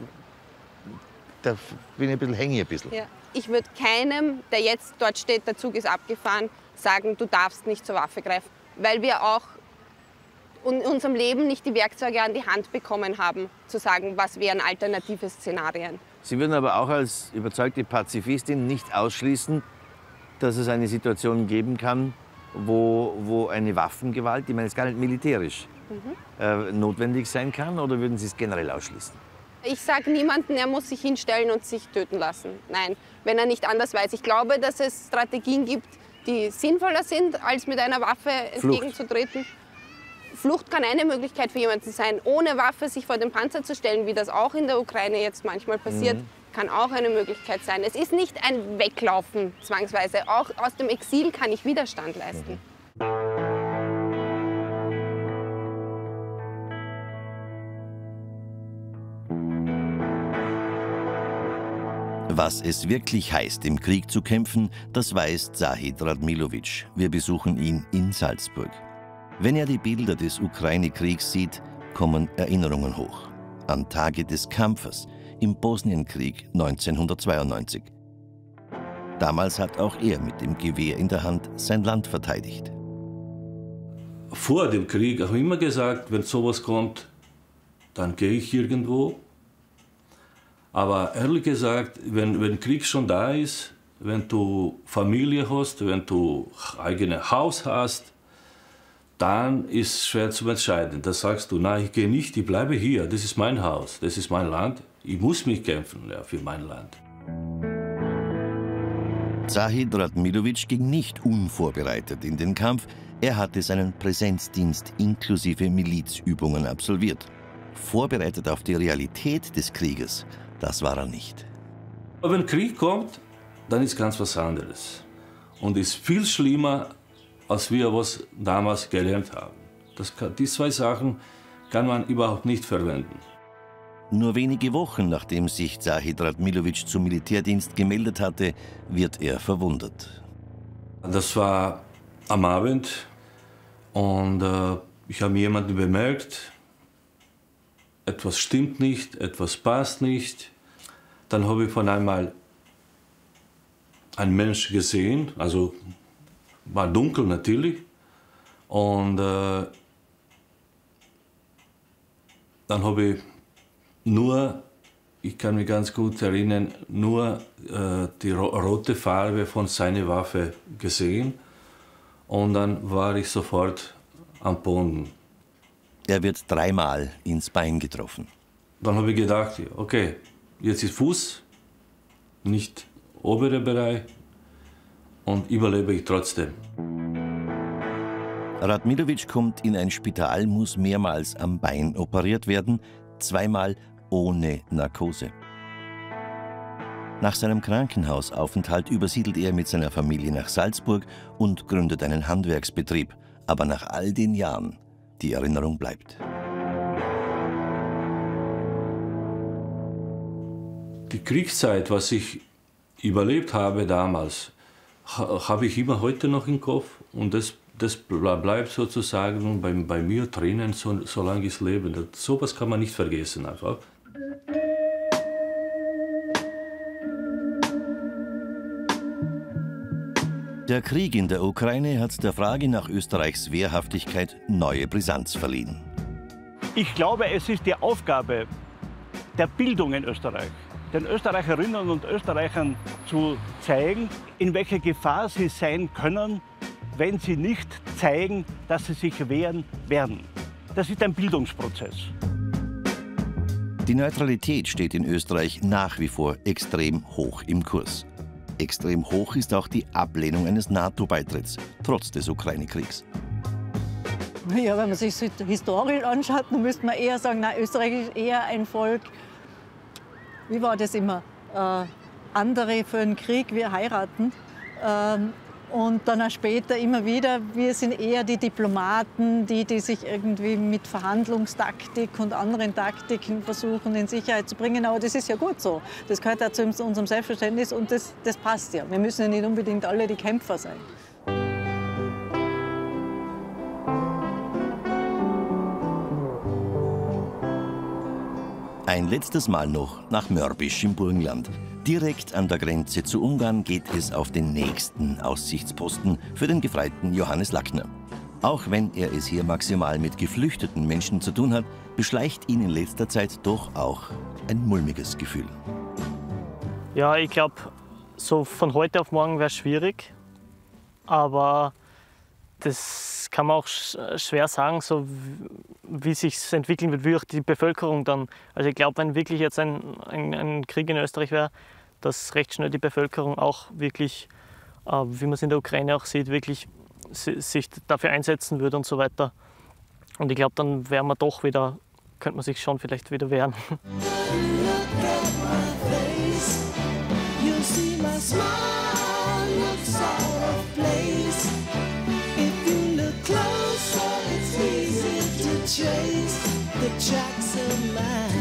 S9: da bin ich ein bisschen, hänge ich ein bisschen.
S23: Ja. Ich würde keinem, der jetzt dort steht, der Zug ist abgefahren, sagen, du darfst nicht zur Waffe greifen. Weil wir auch in unserem Leben nicht die Werkzeuge an die Hand bekommen haben, zu sagen, was wären alternative Szenarien.
S9: Sie würden aber auch als überzeugte Pazifistin nicht ausschließen, dass es eine Situation geben kann, wo, wo eine Waffengewalt, ich meine jetzt gar nicht militärisch,
S23: Mhm.
S9: äh, notwendig sein kann, oder würden Sie es generell ausschließen?
S23: Ich sage niemandem, er muss sich hinstellen und sich töten lassen. Nein, wenn er nicht anders weiß. Ich glaube, dass es Strategien gibt, die sinnvoller sind, als mit einer Waffe entgegenzutreten. Flucht kann eine Möglichkeit für jemanden sein. Ohne Waffe sich vor den Panzer zu stellen, wie das auch in der Ukraine jetzt manchmal passiert, mhm. kann auch eine Möglichkeit sein. Es ist nicht ein Weglaufen zwangsweise. Auch aus dem Exil kann ich Widerstand leisten. Mhm.
S1: Was es wirklich heißt, im Krieg zu kämpfen, das weiß Zahid Radmilovic. Wir besuchen ihn in Salzburg. Wenn er die Bilder des Ukraine-Kriegs sieht, kommen Erinnerungen hoch. An Tage des Kampfes im Bosnienkrieg neunzehnhundertzweiundneunzig. Damals hat auch er mit dem Gewehr in der Hand sein Land verteidigt.
S12: Vor dem Krieg habe ich immer gesagt, wenn sowas kommt, dann gehe ich irgendwo. Aber ehrlich gesagt, wenn, wenn Krieg schon da ist, wenn du Familie hast, wenn du eigenes Haus hast, dann ist es schwer zu entscheiden. Da sagst du, nein, ich gehe nicht, ich bleibe hier, das ist mein Haus, das ist mein Land, ich muss mich kämpfen ja, für mein Land.
S1: Zahid Radmilovic ging nicht unvorbereitet in den Kampf. Er hatte seinen Präsenzdienst inklusive Milizübungen absolviert. Vorbereitet auf die Realität des Krieges, das war er nicht.
S12: Aber wenn Krieg kommt, dann ist ganz was anderes. Und ist viel schlimmer, als wir was damals gelernt haben. Das kann, die zwei Sachen kann man überhaupt nicht verwenden.
S1: Nur wenige Wochen nachdem sich Zahid Radmilovic zum Militärdienst gemeldet hatte, wird er verwundet.
S12: Das war am Abend und äh, ich habe jemanden bemerkt, etwas stimmt nicht, etwas passt nicht. Dann habe ich von einmal einen Mensch gesehen, also war dunkel natürlich. Und äh, dann habe ich nur, ich kann mich ganz gut erinnern, nur äh, die ro rote Farbe von seiner Waffe gesehen. Und dann war ich sofort am Boden.
S1: Er wird dreimal ins Bein getroffen.
S12: Dann habe ich gedacht, okay, jetzt ist Fuß, nicht oberer Bereich und überlebe ich trotzdem.
S1: Radmilovic kommt in ein Spital, muss mehrmals am Bein operiert werden, zweimal ohne Narkose. Nach seinem Krankenhausaufenthalt übersiedelt er mit seiner Familie nach Salzburg und gründet einen Handwerksbetrieb. Aber nach all den Jahren, die Erinnerung bleibt.
S12: Die Kriegszeit, was ich überlebt habe damals, habe ich immer heute noch im Kopf. Und das, das bleibt sozusagen bei, bei mir drinnen, so, solange ich lebe. Das, sowas kann man nicht vergessen einfach.
S1: Der Krieg in der Ukraine hat der Frage nach Österreichs Wehrhaftigkeit neue Brisanz verliehen.
S2: Ich glaube, es ist die Aufgabe der Bildung in Österreich, den Österreicherinnen und Österreichern zu zeigen, in welcher Gefahr sie sein können, wenn sie nicht zeigen, dass sie sich wehren werden. Das ist ein Bildungsprozess.
S1: Die Neutralität steht in Österreich nach wie vor extrem hoch im Kurs. Extrem hoch ist auch die Ablehnung eines NATO-Beitritts, trotz des Ukraine-Kriegs.
S21: Ja, wenn man sich das historisch anschaut, dann müsste man eher sagen, na, Österreich ist eher ein Volk, wie war das immer, äh, andere für den Krieg, wir heiraten. Ähm, und dann auch später immer wieder, wir sind eher die Diplomaten, die, die sich irgendwie mit Verhandlungstaktik und anderen Taktiken versuchen, in Sicherheit zu bringen. Aber das ist ja gut so. Das gehört auch zu unserem Selbstverständnis und das, das passt ja. Wir müssen ja nicht unbedingt alle die Kämpfer sein.
S1: Ein letztes Mal noch nach Mörbisch im Burgenland. Direkt an der Grenze zu Ungarn geht es auf den nächsten Aussichtsposten für den gefreiten Johannes Lackner. Auch wenn er es hier maximal mit geflüchteten Menschen zu tun hat, beschleicht ihn in letzter Zeit doch auch ein mulmiges Gefühl.
S7: Ja, ich glaube, so von heute auf morgen wäre es schwierig. Aber das kann man auch schwer sagen, so wie sich es entwickeln wird, wie auch die Bevölkerung dann. Also ich glaube, wenn wirklich jetzt ein, ein, ein Krieg in Österreich wäre, dass recht schnell die Bevölkerung auch wirklich, äh, wie man es in der Ukraine auch sieht, wirklich sich dafür einsetzen würde und so weiter. Und ich glaube, dann wäre man doch wieder, könnte man sich schon vielleicht wieder wehren.
S13: Chase the tracks of my